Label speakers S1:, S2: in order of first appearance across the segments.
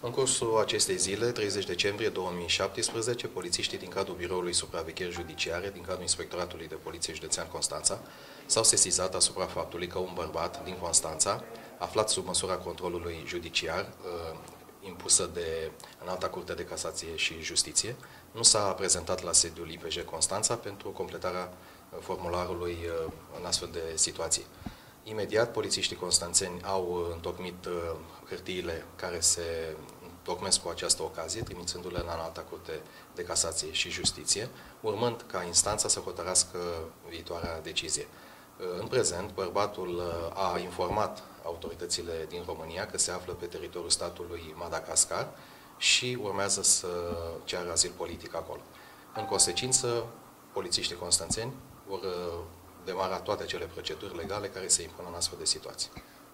S1: În cursul acestei zile, 30 decembrie 2017, polițiștii din cadrul Biroului Supraveghere Judiciare, din cadrul Inspectoratului de Poliție Județean Constanța, s-au sesizat asupra faptului că un bărbat din Constanța, aflat sub măsura controlului judiciar, impusă de Înalta Curte de Casație și Justiție, nu s-a prezentat la sediul IPJ Constanța pentru completarea formularului în astfel de situații. Imediat, polițiștii constanțeni au întocmit hârtiile care se întocmesc cu această ocazie, trimițându-le la Înalta Curte de Casație și Justiție, urmând ca instanța să hotărască viitoarea decizie. În prezent, bărbatul a informat autoritățile din România că se află pe teritoriul statului Madagascar și urmează să ceară azil politic acolo. În consecință, polițiștii constanțeni vor demara toate acele proceduri legale care se impun în astfel de situații.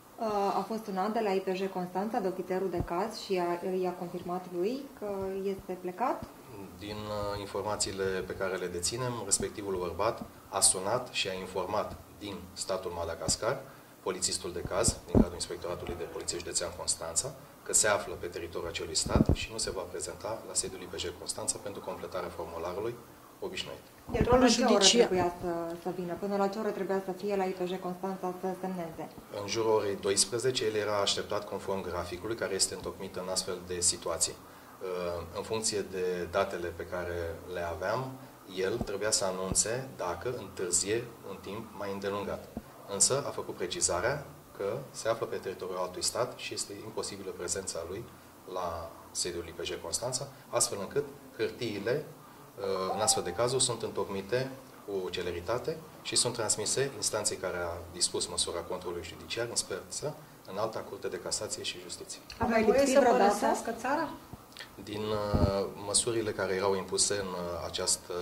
S2: A fost sunat de la IPJ Constanța, de ofițerul de caz, și i-a confirmat lui că este plecat?
S1: Din informațiile pe care le deținem, respectivul bărbat a sunat și a informat din statul Madagascar, polițistul de caz, din cadrul Inspectoratului de Poliție Județean Constanța, că se află pe teritoriul acelui stat și nu se va prezenta la sediul IPJ Constanța pentru completarea formularului obișnuit.
S2: Până la ce oră trebuia să vină? Până la ce oră trebuia să fie la IPJ Constanța să semneze?
S1: În jurul orei 12, el era așteptat conform graficului care este întocmit în astfel de situații. În funcție de datele pe care le aveam, el trebuia să anunțe dacă întârzie un timp mai îndelungat. Însă a făcut precizarea că se află pe teritoriul altui stat și este imposibilă prezența lui la sediul IPJ Constanța, astfel încât hârtiile în astfel de cazuri sunt întocmite cu celeritate și sunt transmise instanței care a dispus măsura controlului judiciar în speță în Alta Curte de Casație și Justiție.
S2: A mai lipsit vreodată
S3: țara?
S1: Din măsurile care erau impuse în această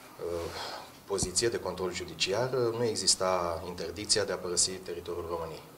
S1: poziție de control judiciar, nu exista interdicția de a părăsi teritoriul României.